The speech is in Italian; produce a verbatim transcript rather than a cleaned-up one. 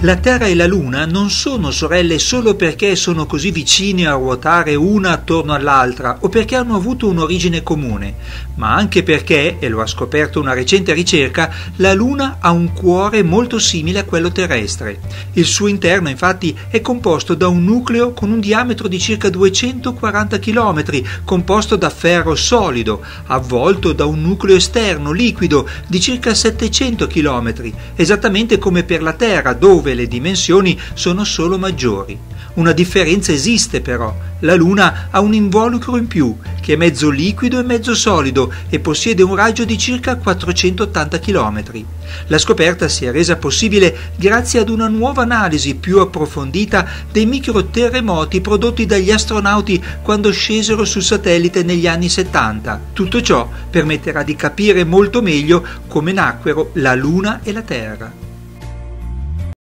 La Terra e la Luna non sono sorelle solo perché sono così vicine a ruotare una attorno all'altra o perché hanno avuto un'origine comune, ma anche perché, e lo ha scoperto una recente ricerca, la Luna ha un cuore molto simile a quello terrestre. Il suo interno, infatti, è composto da un nucleo con un diametro di circa duecentoquaranta chilometri, composto da ferro solido, avvolto da un nucleo esterno liquido di circa settecento chilometri, esattamente come per la Terra, dove le dimensioni sono solo maggiori. Una differenza esiste però: la Luna ha un involucro in più, che è mezzo liquido e mezzo solido e possiede un raggio di circa quattrocentottanta chilometri. La scoperta si è resa possibile grazie ad una nuova analisi più approfondita dei microterremoti prodotti dagli astronauti quando scesero sul satellite negli anni settanta. Tutto ciò permetterà di capire molto meglio come nacquero la Luna e la Terra.